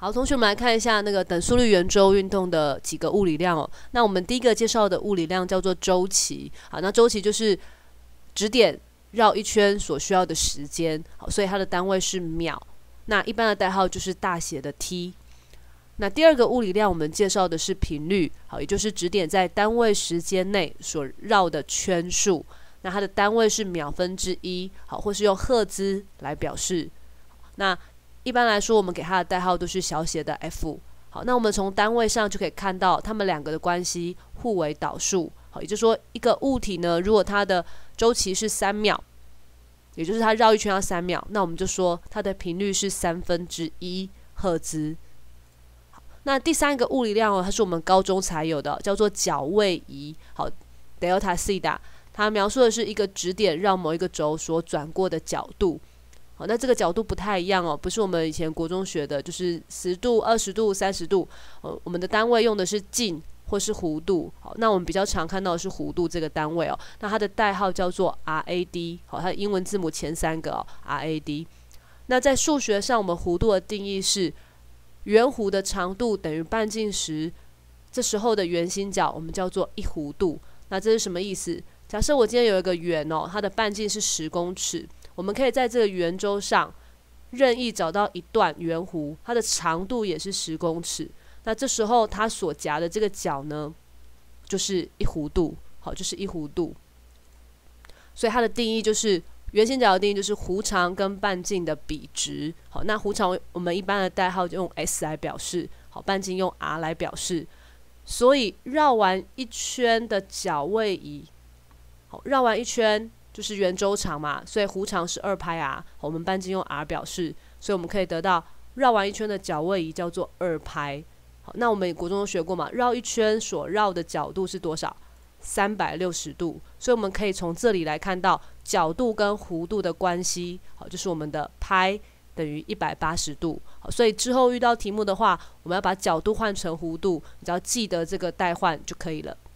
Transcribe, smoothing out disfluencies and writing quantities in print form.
好，同学们来看一下那个等速率圆周运动的几个物理量哦。那我们第一个介绍的物理量叫做周期。好，那周期就是指点绕一圈所需要的时间。好，所以它的单位是秒。那一般的代号就是大写的 t。那第二个物理量我们介绍的是频率。好，也就是指点在单位时间内所绕的圈数。那它的单位是秒分之一。好，或是用赫兹来表示。那一般来说，我们给它的代号都是小写的 f。好，那我们从单位上就可以看到它们两个的关系互为导数。好，也就是说，一个物体呢，如果它的周期是3秒，也就是它绕一圈要3秒，那我们就说它的频率是1/3赫兹。好，那第三个物理量哦，它是我们高中才有的，叫做角位移。好 ，delta theta， 它描述的是一个指点绕某一个轴所转过的角度。好，那这个角度不太一样哦，不是我们以前国中学的，就是10度、20度、30度。我们的单位用的是径或是弧度。好，那我们比较常看到的是弧度这个单位哦。那它的代号叫做 RAD。好，它的英文字母前3个哦 ，RAD。那在数学上，我们弧度的定义是圆弧的长度等于半径时，这时候的圆心角我们叫做1弧度。那这是什么意思？假设我今天有一个圆哦，它的半径是10公尺。我们可以在这个圆周上任意找到一段圆弧，它的长度也是10公尺。那这时候它所夹的这个角呢，就是1弧度。好，就是1弧度。所以它的定义就是圆心角的定义就是弧长跟半径的比值。好，那弧长我们一般的代号就用 S 来表示，好，半径用 R 来表示。所以绕完一圈的角位移，好，绕完一圈。就是圆周长嘛，所以弧长是2πr，我们半径用 r 表示，所以我们可以得到绕完一圈的角位移叫做2π。好，那我们国中都学过嘛，绕一圈所绕的角度是多少？360度。所以我们可以从这里来看到角度跟弧度的关系，好，就是我们的π等于180度。好，所以之后遇到题目的话，我们要把角度换成弧度，你只要记得这个代换就可以了。